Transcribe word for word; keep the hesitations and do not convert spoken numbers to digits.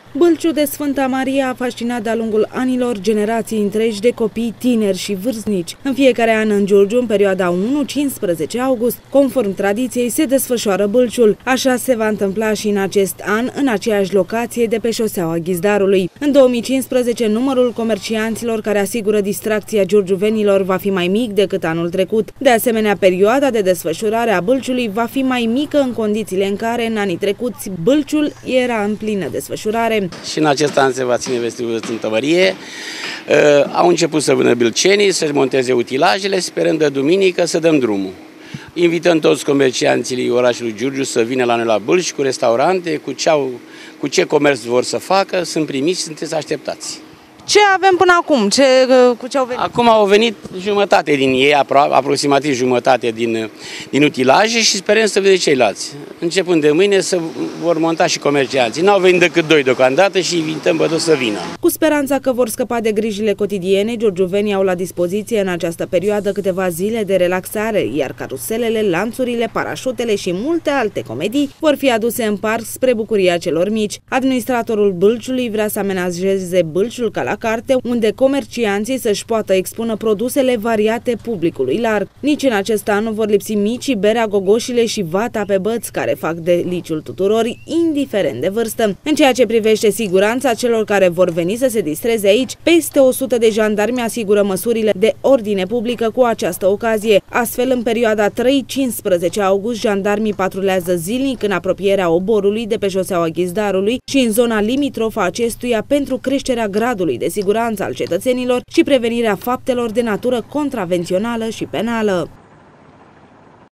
Bâlciul de Sfânta Maria a fascinat de-a lungul anilor generații întregi de copii, tineri și vârstnici. În fiecare an în Giurgiu, în perioada unu cincisprezece august, conform tradiției, se desfășoară Bâlciul. Așa se va întâmpla și în acest an, în aceeași locație de pe șoseaua Ghizdarului. În două mii cincisprezece, numărul comercianților care asigură distracția giurgiuvenilor va fi mai mic decât anul trecut. De asemenea, perioada de desfășurare a Bâlciului va fi mai mică în condițiile în care, în anii trecuți, Bâlciul era în plină desfășurare. Și în acest an se va ține Vestibularul de Sfântă Mărie. Uh, au început să vină bâlcenii, să-și monteze utilajele, sperând de duminică să dăm drumul. Invităm toți comercianții orașului Giurgiu să vină la noi la Bâlci, cu restaurante, cu ce, au, cu ce comerț vor să facă, sunt primiți și sunteți așteptați. Ce avem până acum? Ce, cu ce au venit? Acum au venit jumătate din ei, apro aproximativ jumătate din, din utilaje și sperăm să vedem ceilalți. Începând de mâine să vor monta și comercianții. N-au venit decât doi deocamdată și invităm pe toți să vină. Cu speranța că vor scăpa de grijile cotidiene, giurgiuvenii au la dispoziție în această perioadă câteva zile de relaxare, iar caruselele, lanțurile, parașutele și multe alte comedii vor fi aduse în parc spre bucuria celor mici. Administratorul Bâlciului vrea să amenajeze Bâlciul ca la carte, unde comercianții să-și poată expună produsele variate publicului larg. Nici în acest an nu vor lipsi micii, berea, gogoșile și vata pe băți, care fac deliciul tuturor, indiferent de vârstă. În ceea ce privește siguranța celor care vor veni să se distreze aici, peste o sută de jandarmi asigură măsurile de ordine publică cu această ocazie. Astfel, în perioada trei cincisprezece august, jandarmii patrulează zilnic în apropierea oborului de pe șoseaua Ghizdarului și în zona limitrofă acestuia pentru creșterea gradului de siguranță al cetățenilor și prevenirea faptelor de natură contravențională și penală.